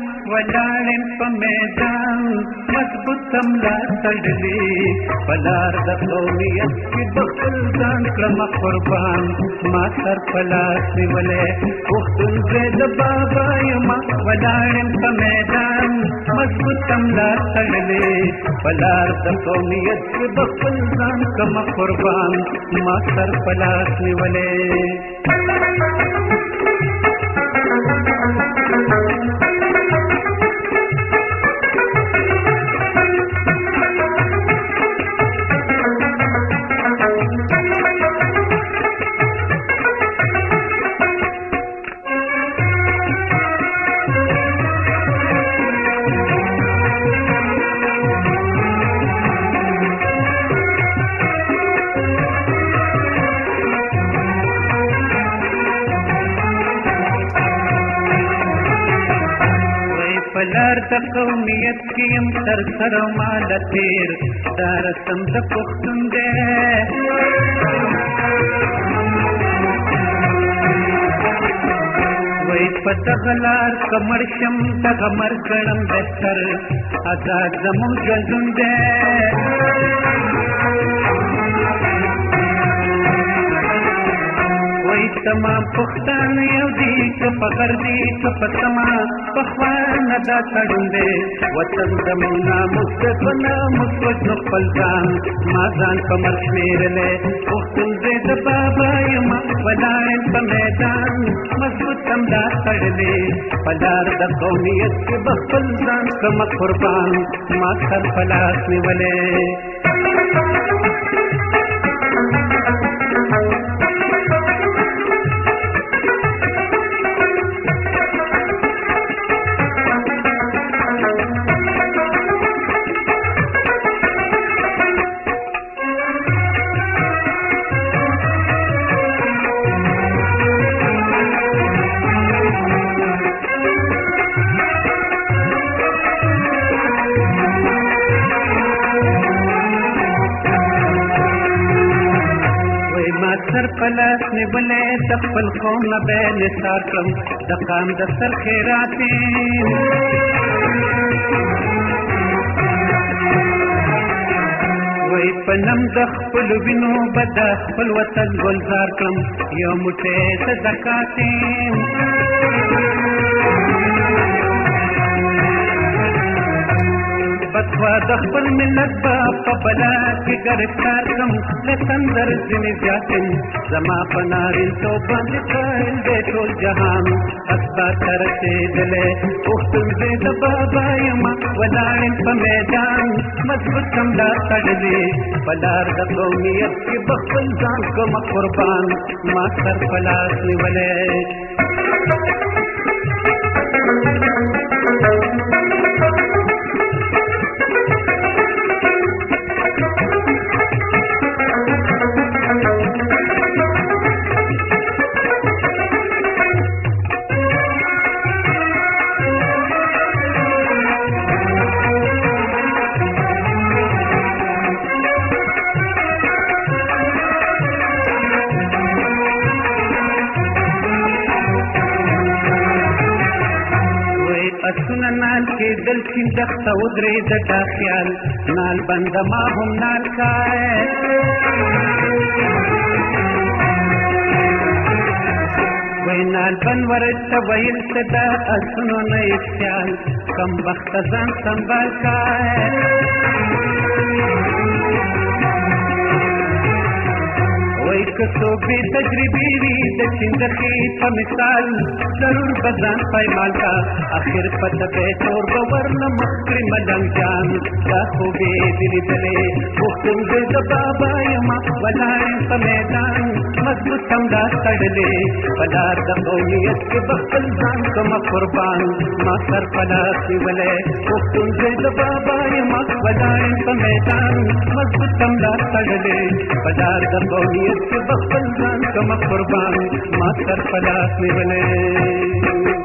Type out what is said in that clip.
ولاړم په میدان مضبوط ملا تړلې پلار د قومیت کې بخل ځان کړم قربان ما سر پلاس نیولې پښتون زه د بابا یم ولاړم په میدان مضبوط ملا تړلې پلار د قومیت کې بخل ځان کړم قربان ما سر پلاس نیولې پلار د قومیت کې يم تر سره مال تیر دا رسم د پښتون دی وای په دغه لار کمر شم دغه مرګ ګڼم بهتر آزاد زموږ ژوند دی تمام پښتون یو دي که په غر دي که په سما پخوا نه دا تړون دی وطن زموږ ناموس دی په ناموس وژنو خپل ځان ما ځان په مرګ شمېرلی پښتون دی د بابا یم ولاړم په میدان مضبوط همدا تړلی په لار د قومیت کې به خپل ځان کړمه قربان ما سر په لاس نیولی سر پلاس نیولې د خپل قوم نه به نثار کړم د قام د سر خیراتې وای په نم د خپلو وینو به د خپل وطن ګلزار کړم یو موټی د زکاتې بسوا د خپل ملت به په بلا کې ګرفتار کړم له تندر ځینې زیاتم زما په نارینتوب باندې قایل دی ټول جهان اسبات ته رسېدلی پښتون زه د بابا یم ولاړم په میدان مضبوط همدا تړلې په لار د قومیت کې به خپل ځان کړمه قربان ما سر په لاس نیولی اسونه نال کېدل چین دښته ودرېده دا خیال نال بنده ما هم نال کای وای نال بن ورته ویل څه دا اسونو نه یې خیال کم بخته ځان سنبال کای وای که څوک بې تجربې وي د چندخې په مثال ضرور به ځان پایمال کا اخر پته به تور به ورنه مخ کړي ملنګ جان دا خوبې دې لیدلې پښتون زه د بابا یم ولاړم په میدان مضبوط همدا تړلې په لار د قومیت کې به خپل ځان کړمه قربان ما سر په لاس نیولی پښتون زه د بابا یم ولاړم په میدان مضبوط همدا تړلې په لار د قومیت के बख्तल जान कम कुर्बान मातर पलास निवले